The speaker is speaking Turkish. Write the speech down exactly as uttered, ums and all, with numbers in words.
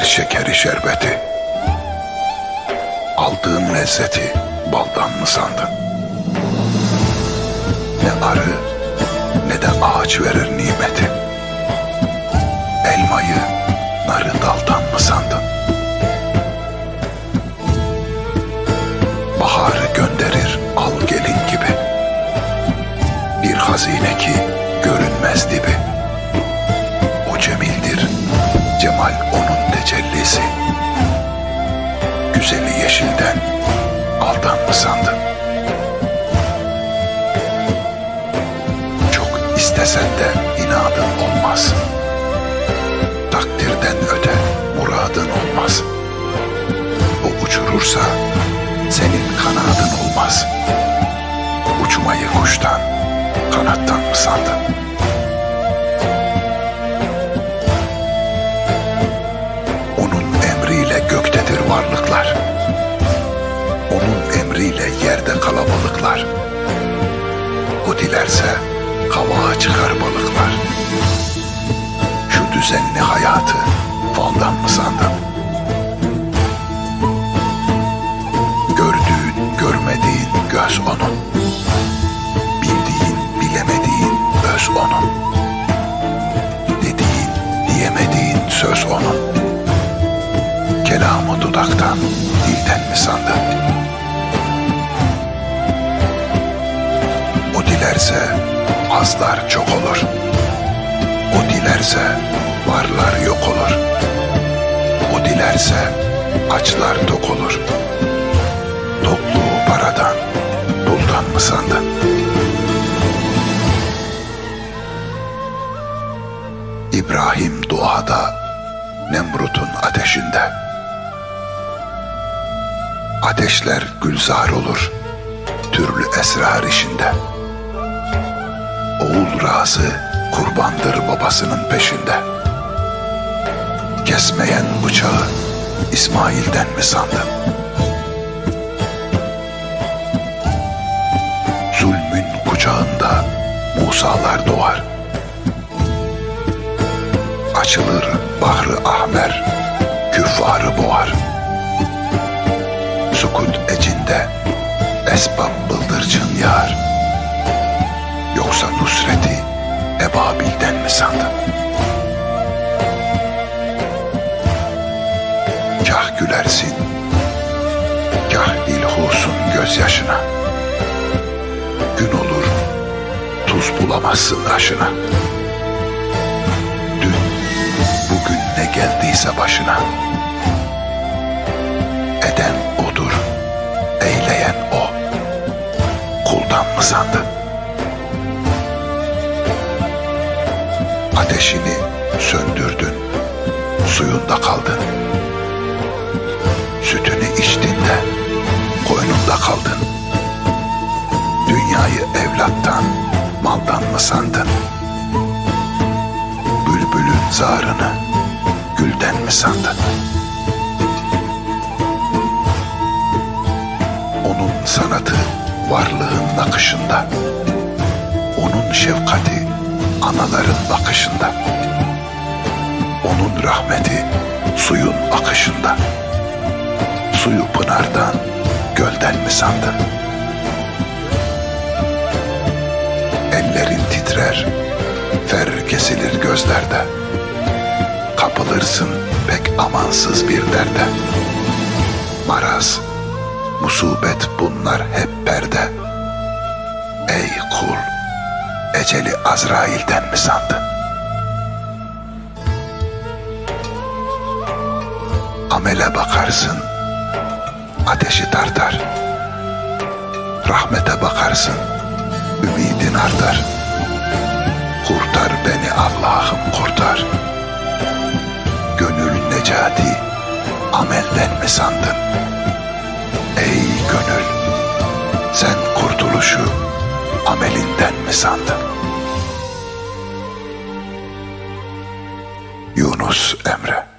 şekeri şerbeti. Aldığın lezzeti baldan mı sandın? Ne arı ne de ağaç verir nimeti. Elmayı narı daldan mı sandın? Baharı gönderir al gelin gibi. Bir hazine ki görünmez dibi. O cemildir, cemal onun tecellisi. Güzeli yeşilden aldan mı sandın? Çok istesen de inadın olmaz. Takdirden öte muradın olmaz. O uçurursa senin kanadın olmaz. Uçmayı kuştan, kanattan mı sandın? Onun emriyle göktedir varlıklar. Onun emriyle yerde kalabalıklar. O dilerse kavağa çıkar balıklar. Şu düzenli hayatı faldan mı sandın? Gördüğün, görmediğin göz onun. Bildiğin, bilemediğin öz onun. Dediğin, diyemediğin söz onun. Kelamı dudaktan, dilden mi sandın? O dilerse azlar çok olur. O dilerse varlar yok olur. O dilerse açlar tok olur. Topluğu paradan, puldan mı sandın? İbrahim duada, Nemrut'un ateşinde. Ateşler gülzar olur, türlü esrar işinde. Oğul razı, kurbandır babasının peşinde. Kesmeyen bıçağı İsmail'den mi sandın? Zulmün kucağında Musa'lar doğar. Açılır Bahri Ahmer, küffarı boğar. Sukut ecinde esbab bıldırcın yağar. Yoksa nusreti Ebabil'den mi sandın? Kah gülersin, kah dilhusun gözyaşına. Gün olur, tuz bulamazsın aşına. Dün, bugün ne geldiyse başına. Eden odur, eyleyen o. Kuldan mı sandın? Ateşini söndürdün, suyunda kaldın. Sütünü içtin de koynunda kaldın. Dünyayı evlattan, maldan mı sandın? Bülbülün zarını gülden mi sandın? Onun sanatı varlığın nakışında. Onun şefkati anaların bakışında. Onun rahmeti suyun akışında. Suyu pınardan, gölden mi sandın? Ellerin titrer, fer kesilir gözlerde. Kapılırsın pek amansız bir derde. Maraz, musibet bunlar hep perde. Ey kul, eceli Azrail'den mi sandın? Amele bakarsın, ateşi tartar. Rahmete bakarsın, ümidin artar. Kurtar beni Allah'ım kurtar. Gönül necati amelden mi sandın? Ey gönül, sen kurtuluşu amelinden mi sandın? Yunus Emre.